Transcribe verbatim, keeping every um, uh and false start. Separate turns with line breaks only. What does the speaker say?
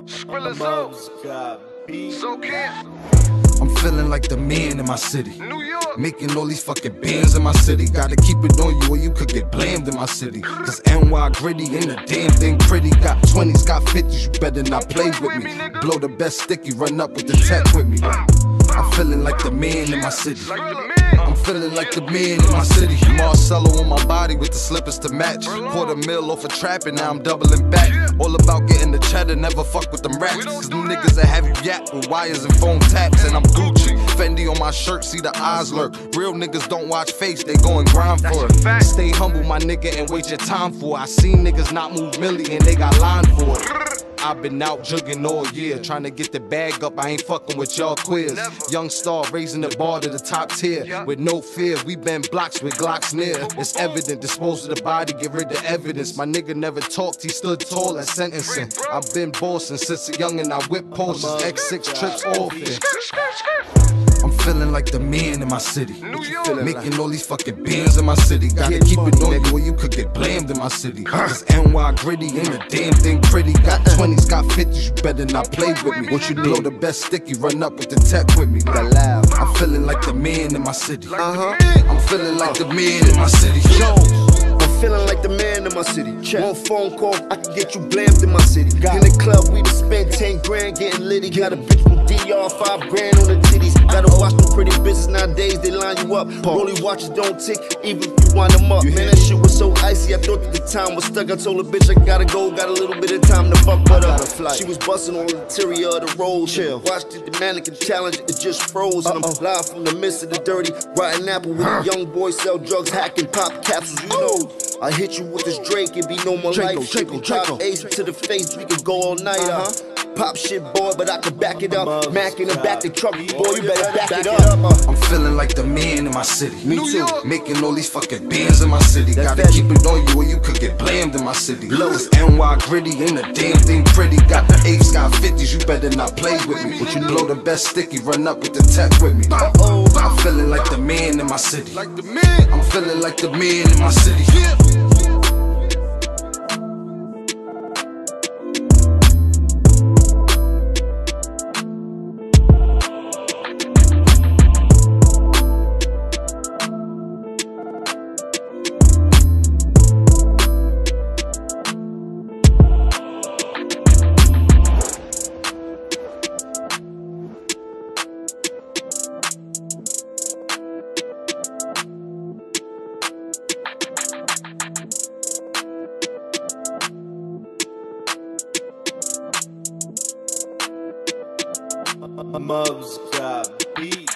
Skrilla so can't.
I'm feeling like the man in my city.
New York.
Making all these fucking bands in my city. Gotta keep it on you or you could get blamed in my city. Cause N Y gritty ain't a damn thing pretty. Got twenties, got fifties, you better not play with me. Blow the best sticky, run up with the tech with me. I'm feeling like the man in my city. I'm feeling like the man in my city. Marcello on my body with the slippers to match. Quarter mil off a trap and now I'm doubling back. All about getting the cheddar, never fuck with them rats. Cause them niggas that have you yap with wires and phone taps. And I'm Gucci, Fendi on my shirt, see the eyes lurk. Real niggas don't watch face, they go and grind for it. Stay humble, my nigga, and wait your time for it. I seen niggas not move million, they got line for it. I've been out jugging all year, trying to get the bag up, I ain't fucking with y'all queers. Young star raising the bar to the top tier, with no fear, we been blocks with Glocks near. It's evident, dispose of the body, get rid of evidence. My nigga never talked, he stood tall at sentencing. I've been bossing since a youngin', I whip posters, X six trips often. I'm feeling like the man in my city. Making all these fucking bands in my city. Gotta keep it on you or you could get blamed in my city. Cause N Y gritty ain't a damn thing pretty. Got twenties, got fifties, you better not play with me. What you blow the best sticky, run up with the tech with me. I'm feeling like the man in my city.
Uh-huh.
I'm feeling like the man in my city.
I'm feeling like the man in my city. One phone call, I can get you blamed in my city. In the club, we done spent ten grand getting litty. Got a bitch from D R, five grand on the titties. Gotta watch them pretty bitches nowadays, they line you up. Rollie watches don't tick, even if you wind them up. Man, that shit was so icy, I thought that the time was stuck. I told the bitch I gotta go, got a little bit of time to fuck with her. She was busting on the interior of the road. Chill. Watched it, the mannequin challenge, it just froze. And I'm live from the midst of the dirty, rotten apple with a young boy sell drugs, hacking pop capsules, you know. I hit you with this Drake, it be no more life. Shaking top ace to the face, we can go all night, uh huh. Pop shit, boy, but I can back it up. Mac in the back the truck, boy, you better back it up.
I'm feeling like the man in my city. Me too. Making all these fucking bands in my city. Gotta keep it on you or you could get blamed in my city. Cause N Y gritty ain't a damn thing pretty. Got the eights, got fifties, you better not play with me. But you blow the best sticky, run up with the tech with me. I'm feeling like the man in my city. I'm feeling like the man in my city.
Mubs got beat.